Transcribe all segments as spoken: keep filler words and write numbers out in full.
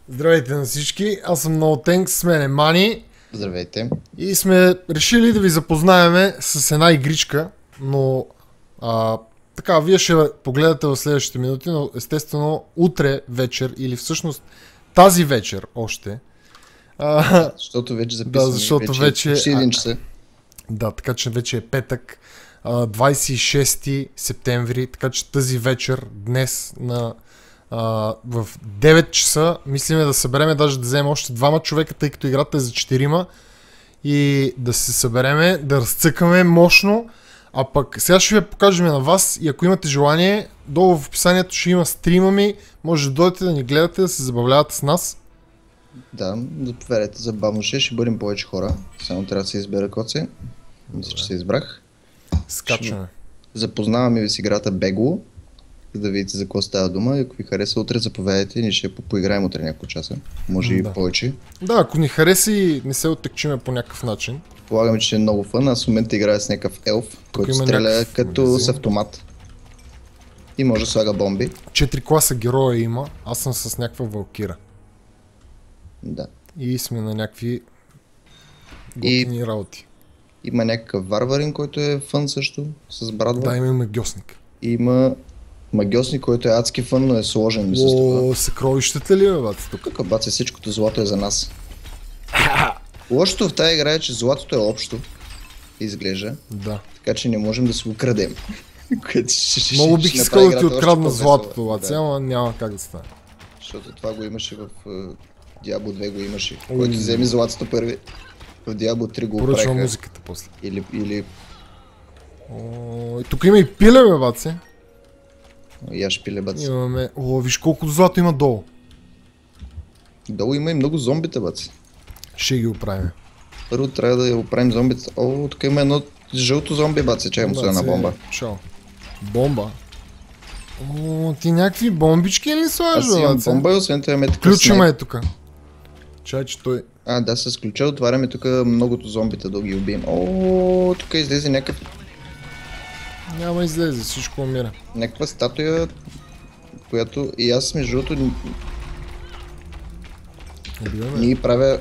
Здравейте на всички, аз съм NoTanks, с мен е Мани. Здравейте. И сме решили да ви запознаем с една игричка, но а, така, вие ще погледате в следващите минути, но естествено утре вечер или всъщност тази вечер още. А, защото вече записваме, да, защото вече, вече почти един часа. Да, така че вече е петък, двадесет и шести септември, така че тази вечер, днес на Uh, в девет часа мислиме да събереме, даже да вземем още двама човека, тъй като играта е за четирима, и да се събереме, да разцъкаме мощно. А пък сега ще ви покажем на вас и ако имате желание, долу в описанието ще има стрима ми, може да дойдете да ни гледате, да се забавлявате с нас. Да, заповядайте, забавно ще, ще бъдем повече хора, само трябва да се избера коце. Мисля, че се избрах. Скачаме. Запознаваме ви с играта бегло, за да видите за какво става дума. Ако ви хареса утре, заповядайте, ние ще поиграем утре няколко часа. Може и да. повече. Да, ако ни хареса и не се оттекчиме по някакъв начин. Полагаме, че е много фън. Аз в момента играя с някакъв елф, който стреля като магазин с автомат. И може да слага бомби. Четири класа героя има, аз съм с някаква валкира. Да. И сме на някакви готини и... работи. Има някакъв варварин, който е фън също, с брадва. Да, има магиосник. Има магиосник, който е адски фън, но е сложен. О, съкровищата ли е, бац, тук? Тук, бац, всичкото злато е за нас. Лошото в тази игра е, че златото е общо. Изглежда. Да. Така че не можем да си го крадем. Много бих искал да ти открадна златото, бац, ама няма как да стане. Защото това го имаше в Diablo две, го имаше. Който вземе златото първи. В Diablo три го поръчва музиката после. Или... или... О, и тук има и пиле, бе, баце. И аз пиле, баце. Имаме... О, виж колко злато има долу. Долу има и много зомбита, баце. Ще ги оправим. Първо трябва да оправим зомбита. О, тук има едно жълто зомби, баце. Чакай му се една бомба. Чао. Бомба. О, ти някакви бомбички ли слагаш, бе, баце? Аз имам бомба и освен това имаме така ключима е тук. Чай, че той... А, да, с ключа отваряме тук многото зомбита да ги убием. О, тук излезе някакъв... Няма излезе, всичко умира. Някаква статуя, която и аз между другото ни правя...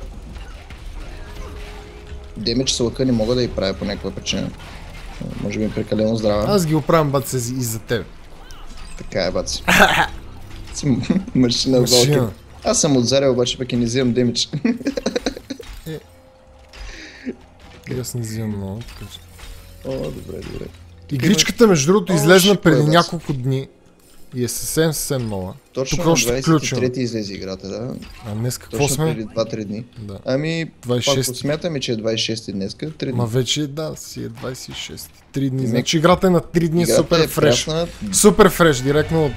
Демидж с лъка не мога да и правя по някаква причина. Може би е прекалено здрава. Аз ги оправям, баце, и за теб. Така е, баце. Си машина в Волкин. Аз съм отзаря, обаче пък и не взимам демидж. Е. Аз не взимам много. О, добре, добре. Игричката, между другото, излезна преди няколко дни и е съвсем съвсем нова. Точно на двадесет и трети излезе играта, да. А днес какво точно сме? преди два-три дни. Да. Ами, двадесет и шести. пак смятаме, че е двадесет и шести днеска, три дни. Ма вече, да, си е двадесет и шести. три дни. Значи играта е на три дни, играта супер е фреш. Прясна... Супер фреш, директно от...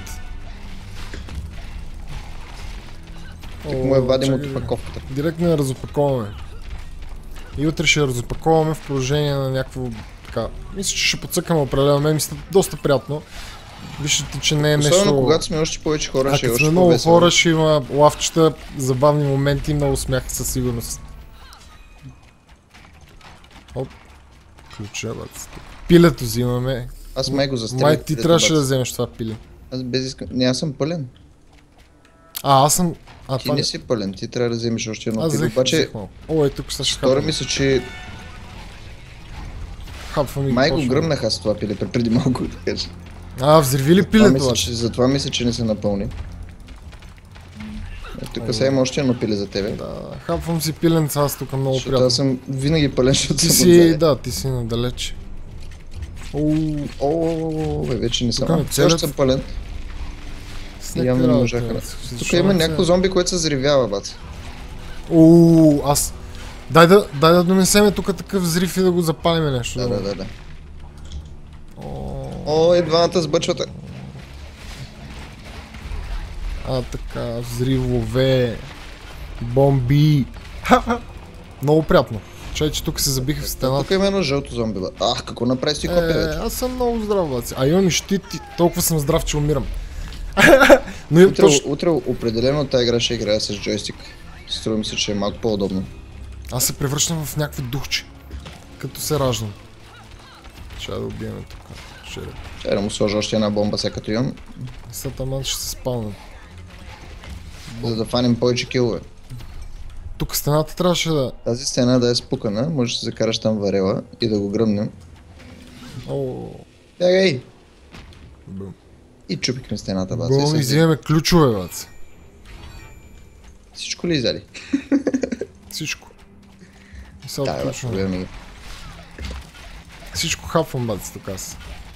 Тук му я вадим от опаковката. Директно я разопаковаме. И утре ще я разопаковаме в продължение на някакво... Така, мисля, че ще подсъкаме определено. Мен мисля, доста приятно. Виждате, че не е нещо... Особено когато сме още повече хора, а, ще е още сме много по-весело. хора, ще има лавчета, забавни моменти и много смях със сигурност. Оп. Ключа, бац. Пилето взимаме. Аз май го застрелих. Май ти трябваше да вземеш това пиле. Аз без искам... Не, аз съм пълен. А, аз съм... А, ти това не си пълен, ти трябва да вземеш още едно аз пиле. взех, Обаче, взех малко. О, е, тук са ще втора мисля, че хапвам и май го почвам. гръмнах аз това пиле преди малко, така че. А, взриви ли пилето? Мисля, че, затова мисля, че не се напълни. Тук сега има още едно пиле за тебе. Да, хапвам си пиленца, аз тук много Защото приятно. аз съм винаги пълен, защото Ти съм си, отзаде. да, ти си надалеч. Ооо, О, бе, вече не Тук съм. ме Все още целят. съм пълен. с Явно някакви не работи, можаха. бе. С- Тук защо има не се- някакво зомби, което се заревява, бац. Ооо, аз... Дай да, дай да донесеме тук такъв взрив и да го запалиме нещо. Да, да, да, да. О, О, е двамата сбъчвата. а, така, взривове, бомби. Ха-ха. Много приятно. Чай, че тук се забиха в стената. Тук има едно жълто зомби, бе. Ах, какво направи си копия Е, вече? аз съм много здрав, баци. А имам и щит, и толкова съм здрав, че умирам. Но и Утре, точно... утре определено тази игра ще играя с джойстик. Струва ми се, че е малко по-удобно. Аз се превръщам в някакви духче. Като се раждам. Ще да убием тук. Ще... Ще да му сложа още една бомба, сега като имам. Сатаман ще се спалнат. за да фанем повече килове. Тук стената трябваше да... Тази стена да е спукана, можеш да се закараш там варела и да го гръмнем. О, Бягай! бум. И чупихме стената, баца. Бум, и взимаме ключове, бац. Всичко ли изяли? Всичко. И сега Да, бе, отключваме. проблем ми. Всичко хапвам, бац, тук аз.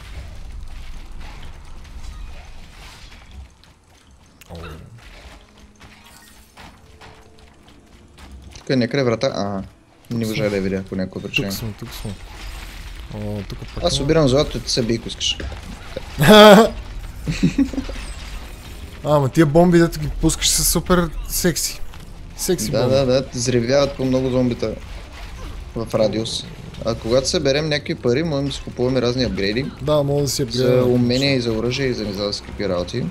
О, Тук е някъде врата. Ага. Не можах да я видя по някаква причина. тук сме, тук сме. О, тук пак Аз има- обирам злато и ти се би, ако искаш. А, ама тия бомби, дето ги пускаш, са супер секси. Секси Да, бомби. да, да, взривяват по много зомбита в радиус. А когато съберем някакви пари, можем да си купуваме разни апгрейди. Да, мога да си я За гледам. умения и за оръжие и за не знам за какви работи.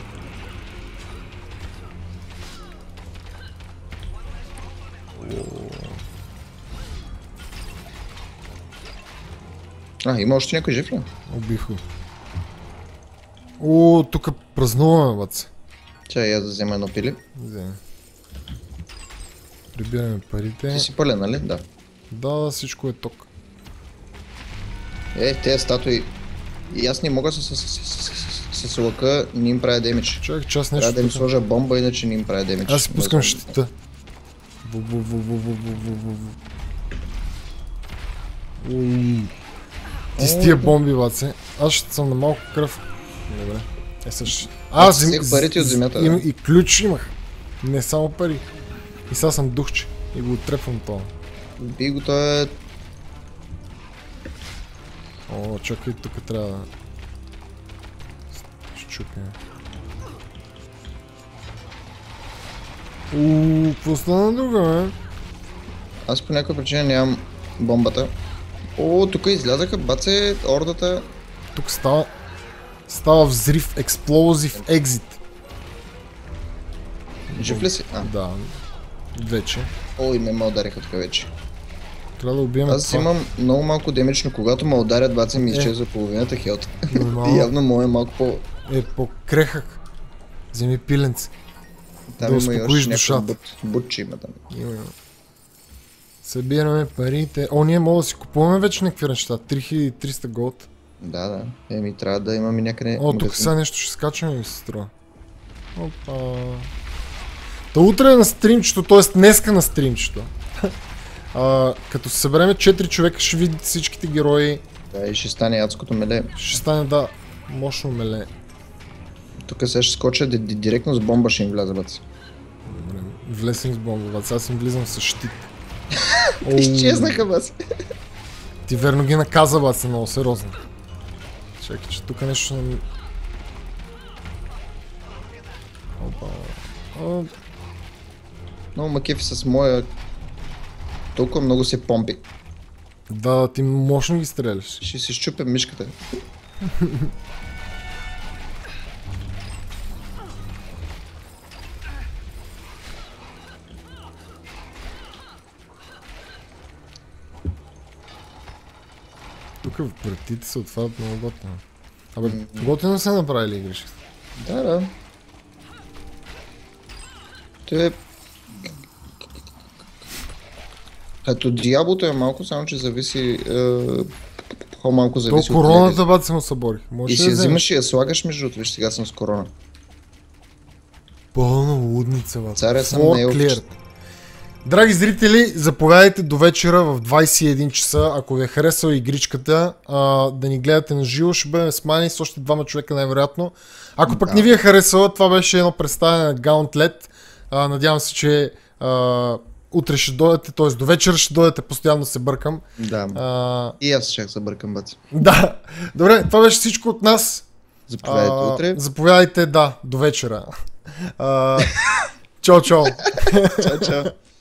А, има още някой жив ли? Убих го. О, тук празнуваме, бац. Чай, аз да взема едно пили. Вземе. Прибираме парите. Ти си пълен, нали? Да. Да, всичко е ток. Е, тези статуи... И аз не мога с, с, с, с, с, с лъка, не им правя демидж. Чакай, че аз Трябва нещо... да им тук- сложа бомба, иначе не им правя демидж. Аз си пускам щита. Ву, ву, ву, ву, ву, ву, ву, ву, ву. Уй. Ти с тия бомби, баце. Аз ще съм на малко кръв. Добре. Е, също. Аз Аз взех парите от земята, Им, да. и ключ имах. Не само пари. И сега съм духче. И го трепвам това. Би го, той е... О, чакай, тук трябва да... Щупим. Ууу, какво стана друга, бе? Аз по някаква причина нямам бомбата. О, тук излязаха, баце, ордата. Тук става... Става взрив, експлозив, екзит. Жив ли си? А, Да. Вече. о, и ме ме удариха тук вече. Трябва да убием Аз това. имам много малко демидж, но когато ме ударят, баце ми Е. изчезва половината хелт. Нормално. И явно му е малко по... Е, по-крехък. Вземи пиленце. Там Да има и успокоиш още душата. някакъв бут, бутче има там. Именно. Събираме парите. О, ние мога да си купуваме вече някакви неща. три хиляди и триста голд. Да, да. Еми, трябва да имаме някъде... О, тук магазин. сега нещо ще скачаме, ми се струва. Опа. Та утре е на стримчето, т.е. днеска на стримчето. А, като се събереме четири човека, ще видите всичките герои. Да, и ще стане адското меле. Ще стане, да, мощно меле. Тук сега ще скоча ди- ди- директно с бомба ще им вляза, баце. Добре, влезем с бомба, сега аз им влизам с щит. Оу, Изчезнаха, баце. Ти верно ги наказа, баце, много сериозно. Чакай, че тук нещо ще... нам- Опа. О, Много макефи с моя... Толкова много се помпи. да, ти мощно ги стреляш. Ще си щупя мишката. Тук вратите се отварят много готино. Абе, готино са направили игрищата. Да, да. Той е... Като Диаблото е малко, само че зависи... Е... По-малко То зависи короната, бат, се му съборих. И Можеш си да я вземеш. взимаш и я слагаш между другото. Виж, сега съм с корона. Пълна лудница, бат. Царя съм Floor на елфчета. cleared. Драги зрители, заповядайте до вечера в двайсет и един часа, ако ви е харесала игричката, а, да ни гледате на живо, ще бъдем смани с още двама човека най-вероятно. Ако пък Да. не ви е харесала, това беше едно представяне на Gauntlet. А, надявам се, че а, утре ще дойдете, т.е. до вечера ще дойдете, постоянно се бъркам. Да. А, И аз ще се бъркам, баци. да, добре, това беше всичко от нас. Заповядайте А, утре. Заповядайте, да, до вечера. А, чао, чао. Чао, чао.